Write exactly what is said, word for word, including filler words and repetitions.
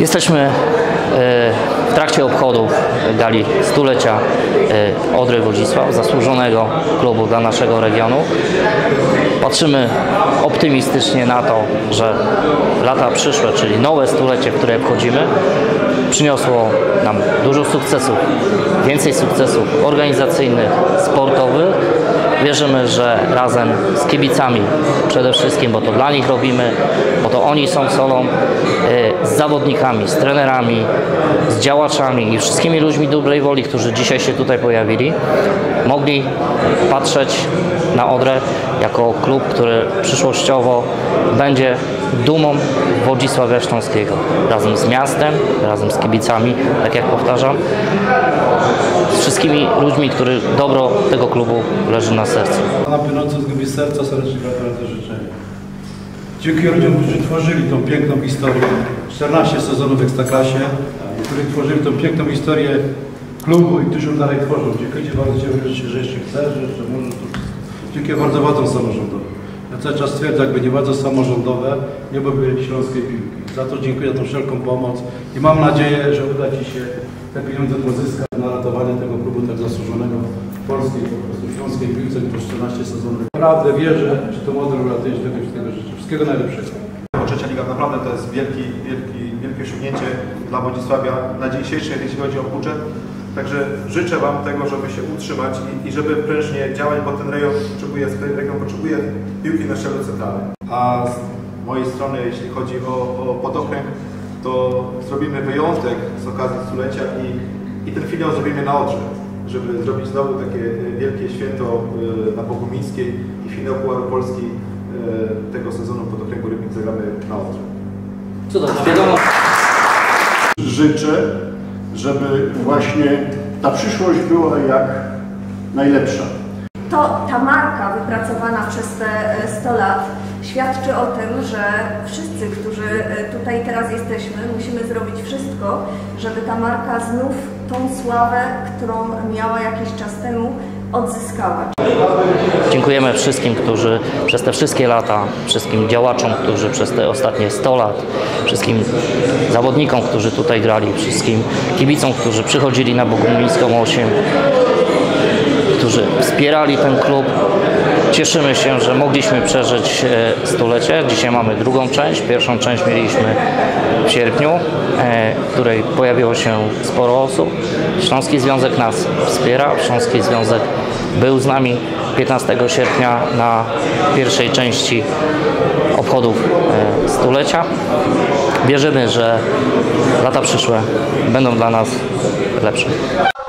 Jesteśmy w trakcie obchodów gali stulecia Odry Wodzisław, zasłużonego klubu dla naszego regionu. Patrzymy optymistycznie na to, że lata przyszłe, czyli nowe stulecie, w które wchodzimy, przyniosło nam dużo sukcesów, więcej sukcesów organizacyjnych, sportowych. Wierzymy, że razem z kibicami przede wszystkim, bo to dla nich robimy, bo to oni są solą, z zawodnikami, z trenerami, z działaczami i wszystkimi ludźmi dobrej woli, którzy dzisiaj się tutaj pojawili, mogli patrzeć na Odrę jako klub, który przyszłościowo będzie dumą Wodzisławia Śląskiego. Razem z miastem, razem z kibicami, tak jak powtarzam, z wszystkimi ludźmi, którzy dobro tego klubu leży na sercu. Na płynąco z głębi serca serdecznie gratuluję życzenia. Dziękuję ludziom, którzy tworzyli tą piękną historię, czternaście sezonów w Ekstraklasie, którzy tworzyli tą piękną historię klubu i którzy ją dalej tworzą. Dziękuję bardzo, że jeszcze chcesz, że jeszcze możesz to wszystko. Dziękuję bardzo władzom samorządowym. Ja cały czas twierdzę, jakby nie władze samorządowe, nie byłoby śląskiej piłki. Za to dziękuję za tą wszelką pomoc i mam nadzieję, że uda Ci się te pieniądze pozyskać na ratowanie tego klubu tak zasłużonego w polskiej, po prostu śląskiej piłce, to czternaście sezonów. Naprawdę wierzę, że to Odrę uratuje, tego wszystkiego życzę. Wszystkiego najlepszego. Trzecia liga naprawdę to jest wielki, wielki, wielkie osiągnięcie dla Wodzisławia na dzień dzisiejszy, jeśli chodzi o budżet. Także życzę Wam tego, żeby się utrzymać i, i żeby prężnie działać, bo ten rejon potrzebuje, ten region potrzebuje piłki na szczeblu centralnym. A z mojej strony, jeśli chodzi o, o podokręg, to zrobimy wyjątek z okazji stulecia i, i ten finał zrobimy na Odrze, żeby zrobić znowu takie wielkie święto na Bogumińskiej i finał Pucharu Polski tego sezonu podokręgu Rybnik zagramy na Odrze. Cudownie, wiadomo. Życzę, żeby właśnie ta przyszłość była jak najlepsza. To ta marka wypracowana przez te sto lat świadczy o tym, że wszyscy, którzy tutaj teraz jesteśmy, musimy zrobić wszystko, żeby ta marka znów tą sławę, którą miała jakiś czas temu, odzyskała. Dziękujemy wszystkim, którzy przez te wszystkie lata, wszystkim działaczom, którzy przez te ostatnie sto lat, wszystkim zawodnikom, którzy tutaj grali, wszystkim kibicom, którzy przychodzili na Bogumińską osiem, którzy wspierali ten klub. Cieszymy się, że mogliśmy przeżyć stulecie. Dzisiaj mamy drugą część. Pierwszą część mieliśmy w sierpniu, w której pojawiło się sporo osób. Śląski Związek nas wspiera. Śląski Związek był z nami piętnastego sierpnia na pierwszej części obchodów stulecia. Wierzymy, że lata przyszłe będą dla nas lepsze.